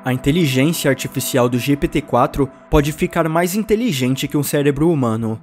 A inteligência artificial do GPT-4 pode ficar mais inteligente que um cérebro humano.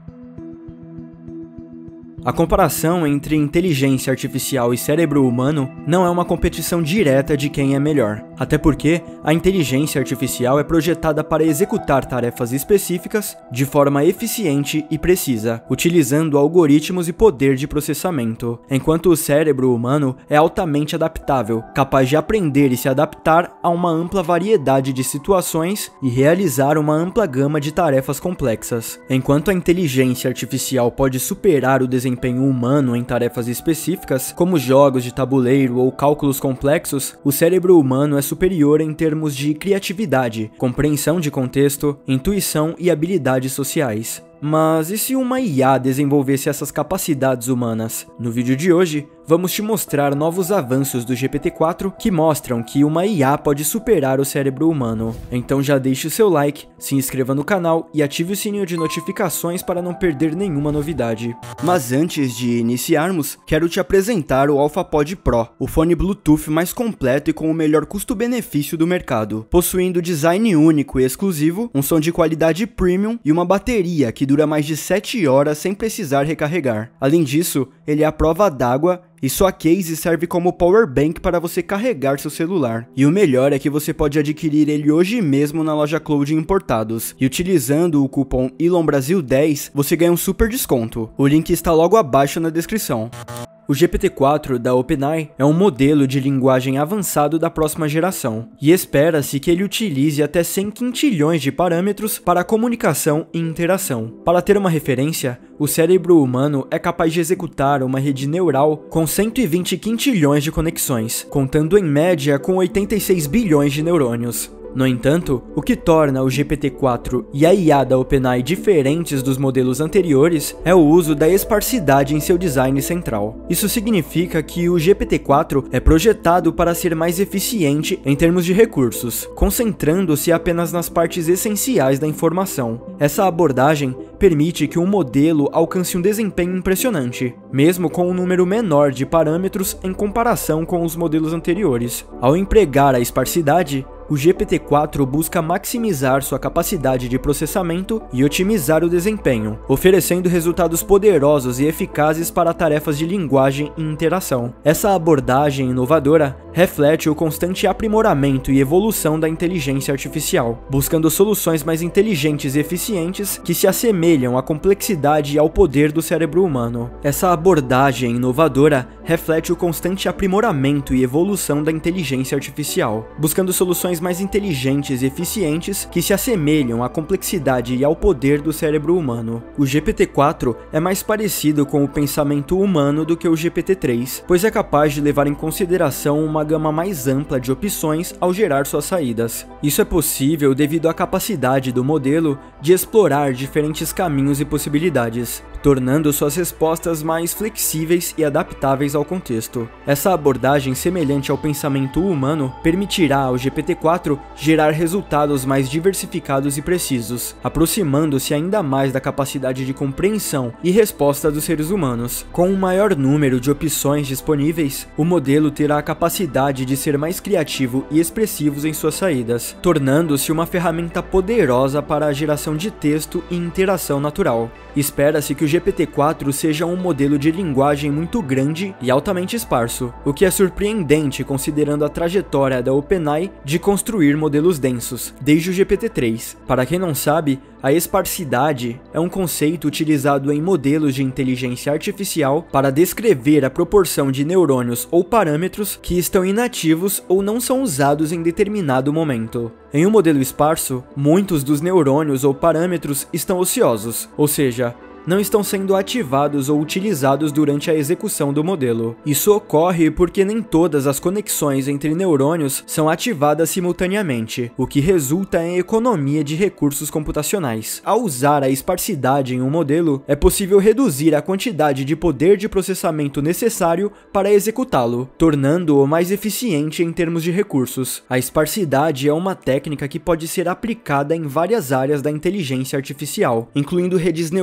A comparação entre inteligência artificial e cérebro humano não é uma competição direta de quem é melhor, até porque a inteligência artificial é projetada para executar tarefas específicas de forma eficiente e precisa, utilizando algoritmos e poder de processamento, enquanto o cérebro humano é altamente adaptável, capaz de aprender e se adaptar a uma ampla variedade de situações e realizar uma ampla gama de tarefas complexas. Enquanto a inteligência artificial pode superar o desempenho humano em tarefas específicas, como jogos de tabuleiro ou cálculos complexos, o cérebro humano é superior em termos de criatividade, compreensão de contexto, intuição e habilidades sociais. Mas e se uma IA desenvolvesse essas capacidades humanas? No vídeo de hoje, vamos te mostrar novos avanços do GPT-4 que mostram que uma IA pode superar o cérebro humano. Então já deixe o seu like, se inscreva no canal e ative o sininho de notificações para não perder nenhuma novidade. Mas antes de iniciarmos, quero te apresentar o AlphaPod Pro, o fone Bluetooth mais completo e com o melhor custo-benefício do mercado, possuindo design único e exclusivo, um som de qualidade premium e uma bateria que dura mais de 7 horas sem precisar recarregar. Além disso, ele é à prova d'água e sua case serve como power bank para você carregar seu celular. E o melhor é que você pode adquirir ele hoje mesmo na loja Cloud Importados. E utilizando o cupom ELONBRASIL10, você ganha um super desconto. O link está logo abaixo na descrição. O GPT-4 da OpenAI é um modelo de linguagem avançado da próxima geração, e espera-se que ele utilize até 100 quintilhões de parâmetros para comunicação e interação. Para ter uma referência, o cérebro humano é capaz de executar uma rede neural com 120 quintilhões de conexões, contando em média com 86 bilhões de neurônios. No entanto, o que torna o GPT-4 e a IA da OpenAI diferentes dos modelos anteriores é o uso da esparsidade em seu design central. Isso significa que o GPT-4 é projetado para ser mais eficiente em termos de recursos, concentrando-se apenas nas partes essenciais da informação. Essa abordagem permite que um modelo alcance um desempenho impressionante, mesmo com um número menor de parâmetros em comparação com os modelos anteriores. Ao empregar a esparsidade, o GPT-4 busca maximizar sua capacidade de processamento e otimizar o desempenho, oferecendo resultados poderosos e eficazes para tarefas de linguagem e interação. Essa abordagem inovadora reflete o constante aprimoramento e evolução da inteligência artificial, buscando soluções mais inteligentes e eficientes que se assemelham à complexidade e ao poder do cérebro humano. Essa abordagem inovadora reflete o constante aprimoramento e evolução da inteligência artificial, buscando soluções mais inteligentes e eficientes que se assemelham à complexidade e ao poder do cérebro humano. O GPT-4 é mais parecido com o pensamento humano do que o GPT-3, pois é capaz de levar em consideração uma gama mais ampla de opções ao gerar suas saídas. Isso é possível devido à capacidade do modelo de explorar diferentes caminhos e possibilidades, tornando suas respostas mais flexíveis e adaptáveis ao contexto. Essa abordagem semelhante ao pensamento humano permitirá ao GPT-4 gerar resultados mais diversificados e precisos, aproximando-se ainda mais da capacidade de compreensão e resposta dos seres humanos. Com um maior número de opções disponíveis, o modelo terá a capacidade de ser mais criativo e expressivo em suas saídas, tornando-se uma ferramenta poderosa para a geração de texto e interação natural. Espera-se que o GPT-4 seja um modelo de linguagem muito grande e altamente esparso, o que é surpreendente considerando a trajetória da OpenAI de construir modelos densos, desde o GPT-3. Para quem não sabe, a esparsidade é um conceito utilizado em modelos de inteligência artificial para descrever a proporção de neurônios ou parâmetros que estão inativos ou não são usados em determinado momento. Em um modelo esparso, muitos dos neurônios ou parâmetros estão ociosos, ou seja, não estão sendo ativados ou utilizados durante a execução do modelo. Isso ocorre porque nem todas as conexões entre neurônios são ativadas simultaneamente, o que resulta em economia de recursos computacionais. Ao usar a esparsidade em um modelo, é possível reduzir a quantidade de poder de processamento necessário para executá-lo, tornando-o mais eficiente em termos de recursos. A esparsidade é uma técnica que pode ser aplicada em várias áreas da inteligência artificial, incluindo redes neurais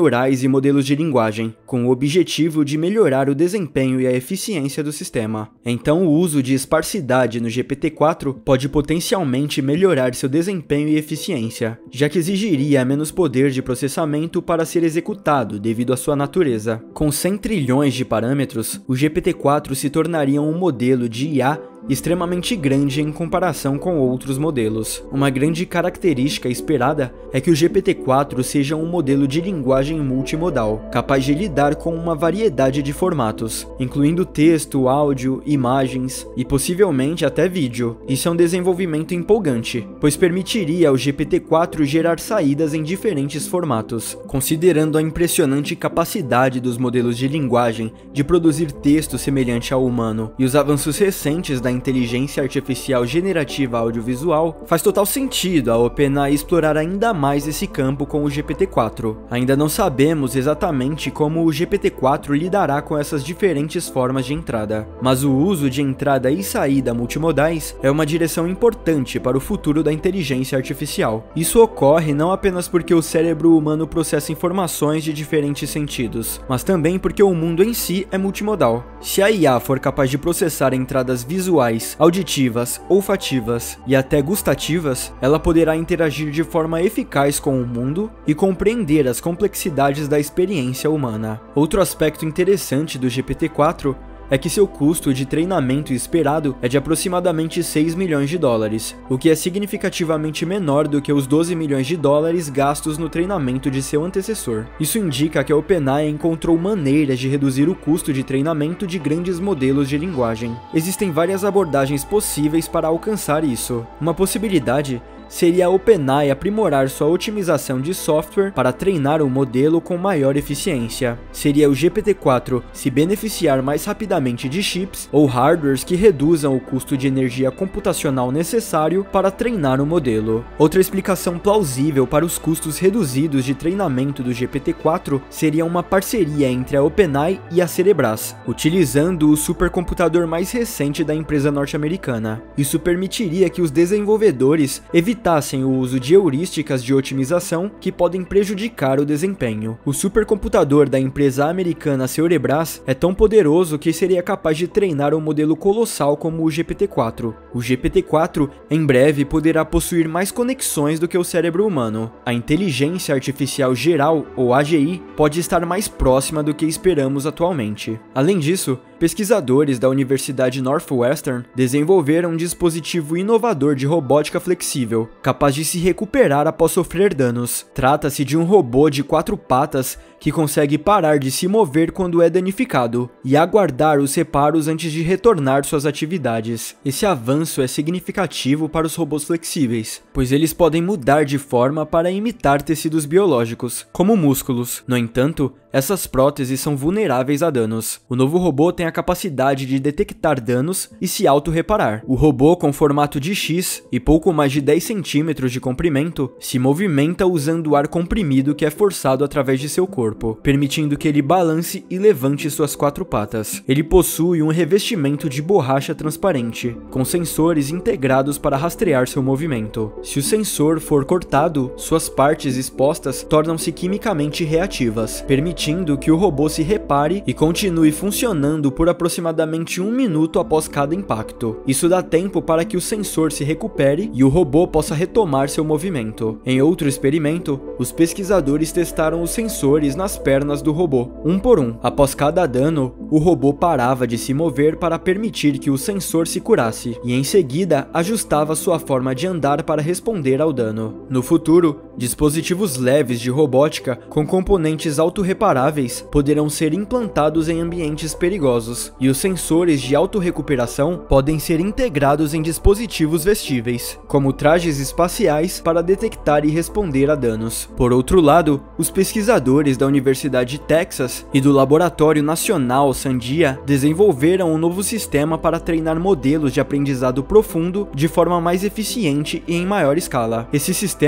e modelos de linguagem, com o objetivo de melhorar o desempenho e a eficiência do sistema. Então, o uso de esparsidade no GPT-4 pode potencialmente melhorar seu desempenho e eficiência, já que exigiria menos poder de processamento para ser executado devido à sua natureza. Com 100 trilhões de parâmetros, o GPT-4 se tornaria um modelo de IA extremamente grande em comparação com outros modelos. Uma grande característica esperada é que o GPT-4 seja um modelo de linguagem multimodal, capaz de lidar com uma variedade de formatos, incluindo texto, áudio, imagens e possivelmente até vídeo. Isso é um desenvolvimento empolgante, pois permitiria ao GPT-4 gerar saídas em diferentes formatos, considerando a impressionante capacidade dos modelos de linguagem de produzir texto semelhante ao humano e os avanços recentes da inteligência artificial generativa audiovisual. Faz total sentido a OpenAI explorar ainda mais esse campo com o GPT-4. Ainda não sabemos exatamente como o GPT-4 lidará com essas diferentes formas de entrada, mas o uso de entrada e saída multimodais é uma direção importante para o futuro da inteligência artificial. Isso ocorre não apenas porque o cérebro humano processa informações de diferentes sentidos, mas também porque o mundo em si é multimodal. Se a IA for capaz de processar entradas visuais, auditivas, olfativas e até gustativas, ela poderá interagir de forma eficaz com o mundo e compreender as complexidades da experiência humana. Outro aspecto interessante do GPT-4 é que seu custo de treinamento esperado é de aproximadamente 6 milhões de dólares, o que é significativamente menor do que os 12 milhões de dólares gastos no treinamento de seu antecessor. Isso indica que a OpenAI encontrou maneiras de reduzir o custo de treinamento de grandes modelos de linguagem. Existem várias abordagens possíveis para alcançar isso. Uma possibilidade seria a OpenAI aprimorar sua otimização de software para treinar um modelo com maior eficiência. Seria o GPT-4 se beneficiar mais rapidamente de chips ou hardwares que reduzam o custo de energia computacional necessário para treinar o modelo. Outra explicação plausível para os custos reduzidos de treinamento do GPT-4 seria uma parceria entre a OpenAI e a Cerebras, utilizando o supercomputador mais recente da empresa norte-americana. Isso permitiria que os desenvolvedores evitassem o uso de heurísticas de otimização que podem prejudicar o desempenho. O supercomputador da empresa americana Cerebras é tão poderoso que seria capaz de treinar um modelo colossal como o GPT-4. O GPT-4 em breve poderá possuir mais conexões do que o cérebro humano. A inteligência artificial geral, ou AGI, pode estar mais próxima do que esperamos atualmente. Além disso, pesquisadores da Universidade Northwestern desenvolveram um dispositivo inovador de robótica flexível, capaz de se recuperar após sofrer danos. Trata-se de um robô de 4 patas que consegue parar de se mover quando é danificado e aguardar os reparos antes de retornar suas atividades. Esse avanço é significativo para os robôs flexíveis, pois eles podem mudar de forma para imitar tecidos biológicos, como músculos. No entanto, essas próteses são vulneráveis a danos. O novo robô tem a capacidade de detectar danos e se auto-reparar. O robô, com formato de X e pouco mais de 10 centímetros de comprimento, se movimenta usando o ar comprimido que é forçado através de seu corpo, permitindo que ele balance e levante suas 4 patas. Ele possui um revestimento de borracha transparente, com sensores integrados para rastrear seu movimento. Se o sensor for cortado, suas partes expostas tornam-se quimicamente reativas, permitindo que o robô se repare e continue funcionando por aproximadamente 1 minuto após cada impacto. Isso dá tempo para que o sensor se recupere e o robô possa retomar seu movimento. Em outro experimento, os pesquisadores testaram os sensores nas pernas do robô, um por um. Após cada dano, o robô parava de se mover para permitir que o sensor se curasse, e em seguida ajustava sua forma de andar para responder ao dano. No futuro, dispositivos leves de robótica com componentes autorreparáveis poderão ser implantados em ambientes perigosos, e os sensores de autorrecuperação podem ser integrados em dispositivos vestíveis, como trajes espaciais para detectar e responder a danos. Por outro lado, os pesquisadores da Universidade de Texas e do Laboratório Nacional Sandia desenvolveram um novo sistema para treinar modelos de aprendizado profundo de forma mais eficiente e em maior escala. Esse sistema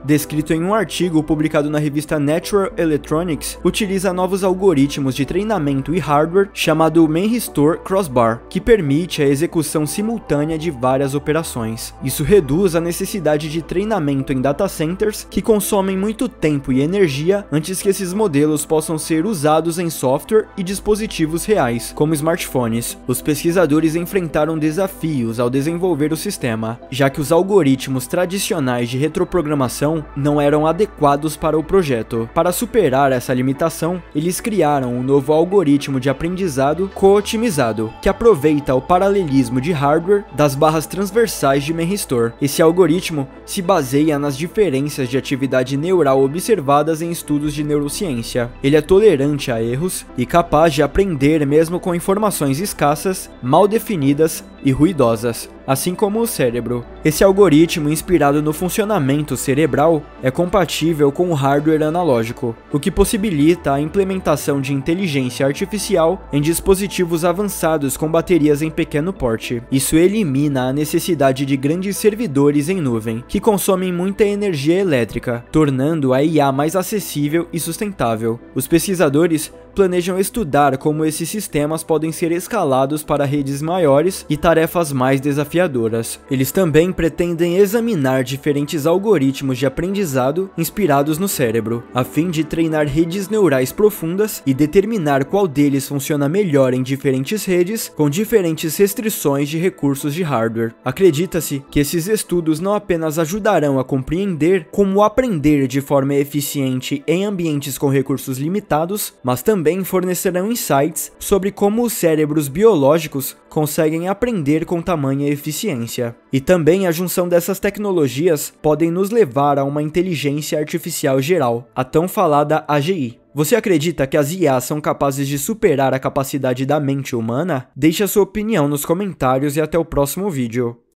descrito em um artigo publicado na revista Natural Electronics, utiliza novos algoritmos de treinamento e hardware chamado Manristore Crossbar, que permite a execução simultânea de várias operações. Isso reduz a necessidade de treinamento em data centers, que consomem muito tempo e energia antes que esses modelos possam ser usados em software e dispositivos reais, como smartphones. Os pesquisadores enfrentaram desafios ao desenvolver o sistema, já que os algoritmos tradicionais de retroprogramação não eram adequados para o projeto. Para superar essa limitação, eles criaram um novo algoritmo de aprendizado co-otimizado, que aproveita o paralelismo de hardware das barras transversais de Manristore. Esse algoritmo se baseia nas diferenças de atividade neural observadas em estudos de neurociência. Ele é tolerante a erros e capaz de aprender mesmo com informações escassas, mal definidas e ruidosas, assim como o cérebro. Esse algoritmo, inspirado no funcionamento cerebral, é compatível com o hardware analógico, o que possibilita a implementação de inteligência artificial em dispositivos avançados com baterias em pequeno porte. Isso elimina a necessidade de grandes servidores em nuvem, que consomem muita energia elétrica, tornando a IA mais acessível e sustentável. Os pesquisadores planejam estudar como esses sistemas podem ser escalados para redes maiores e tarefas mais desafiadoras. Eles também pretendem examinar diferentes algoritmos de aprendizado inspirados no cérebro, a fim de treinar redes neurais profundas e determinar qual deles funciona melhor em diferentes redes com diferentes restrições de recursos de hardware. Acredita-se que esses estudos não apenas ajudarão a compreender como aprender de forma eficiente em ambientes com recursos limitados, mas também fornecerão insights sobre como os cérebros biológicos conseguem aprender com tamanha eficiência. E também a junção dessas tecnologias podem nos levar a uma inteligência artificial geral, a tão falada AGI. Você acredita que as IAs são capazes de superar a capacidade da mente humana? Deixe a sua opinião nos comentários e até o próximo vídeo.